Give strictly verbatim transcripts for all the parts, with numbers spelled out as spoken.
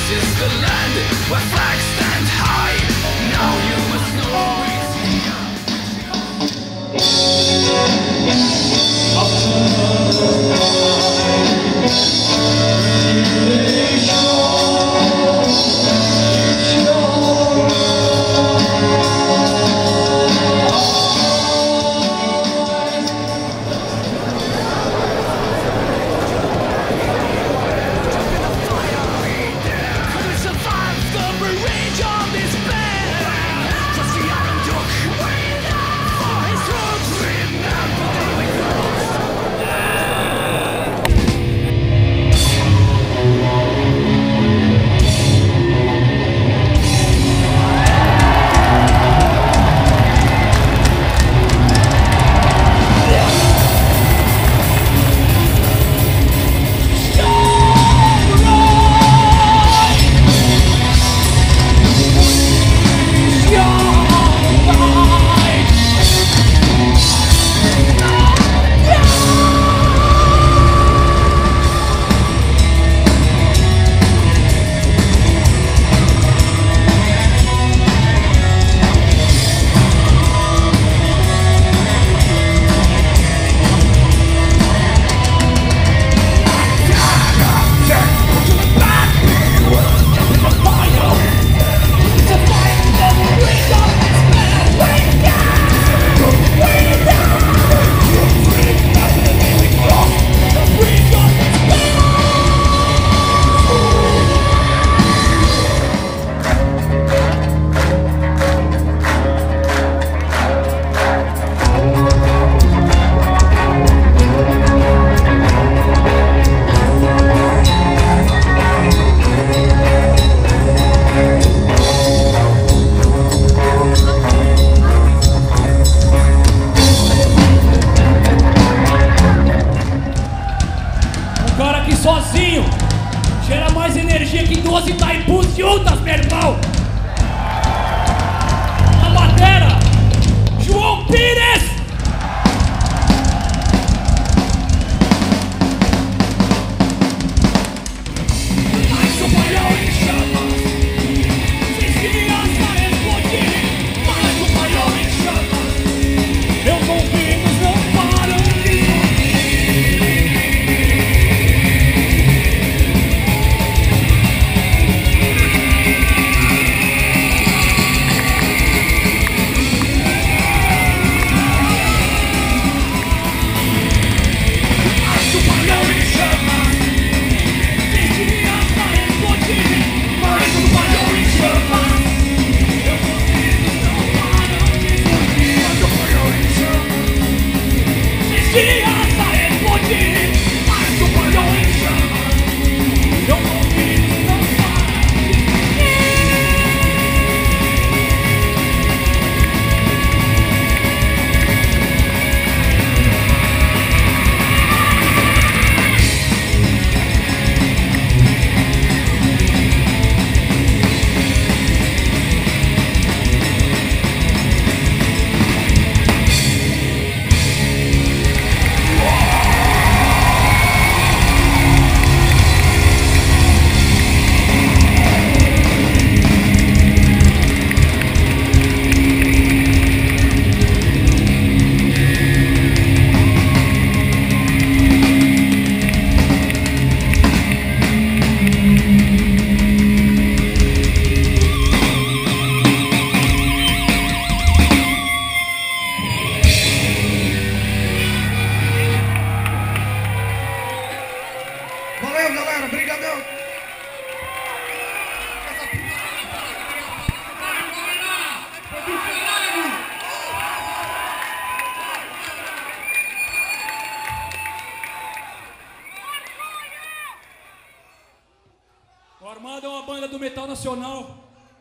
do metal nacional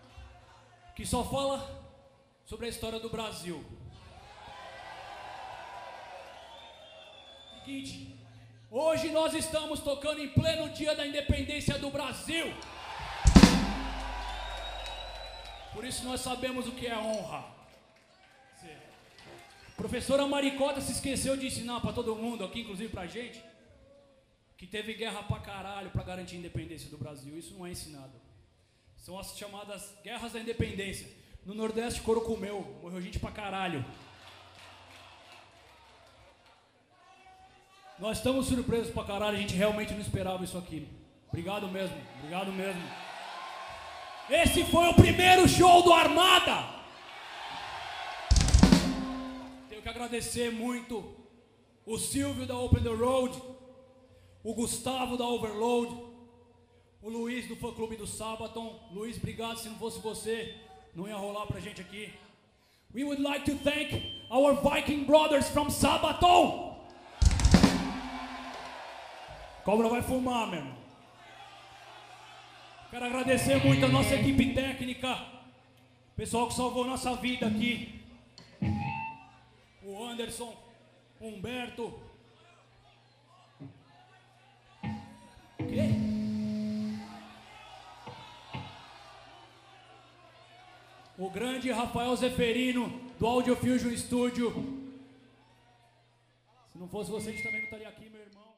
que só fala sobre a história do Brasil. Seguinte, hoje nós estamos tocando em pleno dia da independência do Brasil. Por isso nós sabemos o que é honra. A professora Maricota se esqueceu de ensinar para todo mundo, aqui inclusive pra gente, que teve guerra pra caralho pra garantir a independência do Brasil. Isso não é ensinado. São as chamadas Guerras da Independência. No Nordeste, couro comeu, morreu gente pra caralho. Nós estamos surpresos pra caralho, a gente realmente não esperava isso aqui. Obrigado mesmo, obrigado mesmo. Esse foi o primeiro show do Armada. Tenho que agradecer muito o Silvio da Open the Road, o Gustavo da Overload, o Luiz do Fã Clube do Sabaton. Luiz, obrigado, se não fosse você, não ia rolar pra gente aqui. We would like to thank our Viking brothers from Sabaton. Cobra vai fumar, meu irmão. Quero agradecer muito a nossa equipe técnica, pessoal que salvou nossa vida aqui. O Anderson, o Humberto. O quê? O grande Rafael Zeferino, do Audio Fusion Studio. Se não fosse você, a gente também não estaria aqui, meu irmão.